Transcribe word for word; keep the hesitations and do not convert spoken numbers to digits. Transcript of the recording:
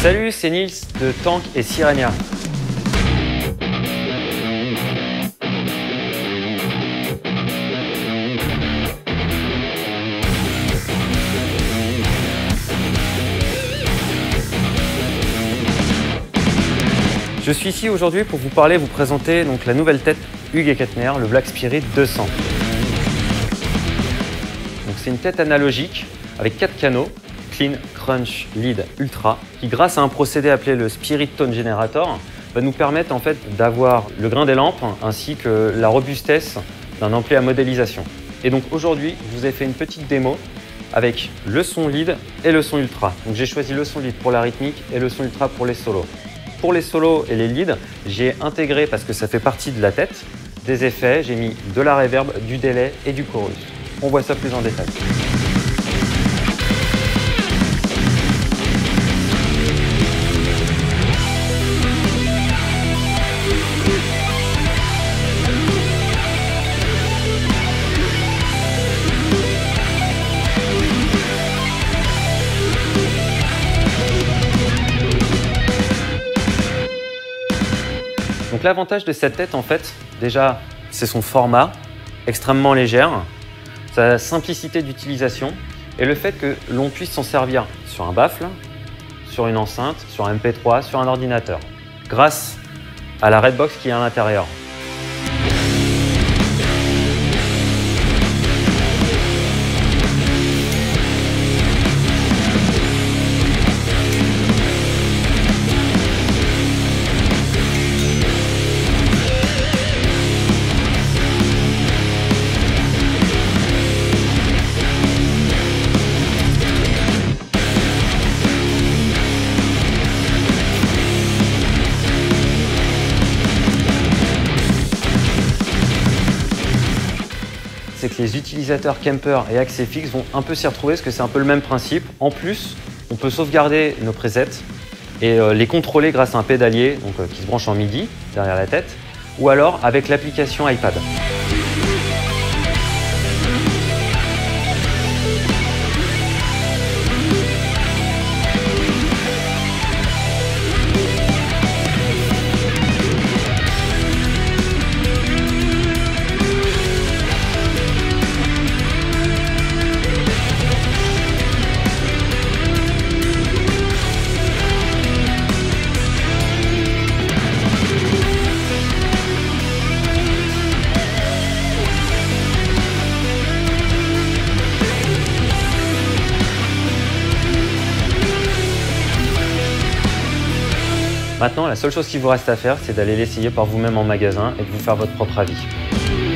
Salut, c'est Nils de Tank et Sirenia. Je suis ici aujourd'hui pour vous parler, vous présenter donc la nouvelle tête Hughes et Kettner, le Black Spirit deux cents. C'est une tête analogique avec quatre canaux, Clean, Crunch, Lead, Ultra, qui grâce à un procédé appelé le Spirit Tone Generator, va nous permettre en fait d'avoir le grain des lampes ainsi que la robustesse d'un ampli à modélisation. Et donc aujourd'hui, je vous ai fait une petite démo avec le son Lead et le son Ultra. Donc j'ai choisi le son Lead pour la rythmique et le son Ultra pour les solos. Pour les solos et les leads, j'ai intégré, parce que ça fait partie de la tête, des effets. J'ai mis de la reverb, du délai et du chorus. On voit ça plus en détail. Donc l'avantage de cette tête, en fait, déjà, c'est son format extrêmement légère, sa simplicité d'utilisation et le fait que l'on puisse s'en servir sur un baffle, sur une enceinte, sur un M P trois, sur un ordinateur, grâce à la Redbox qui est à l'intérieur. C'est que les utilisateurs Kemper et accès fixe vont un peu s'y retrouver parce que c'est un peu le même principe. En plus, on peut sauvegarder nos presets et euh, les contrôler grâce à un pédalier donc, euh, qui se branche en MIDI derrière la tête ou alors avec l'application iPad. Maintenant, la seule chose qu'il vous reste à faire, c'est d'aller l'essayer par vous-même en magasin et de vous faire votre propre avis.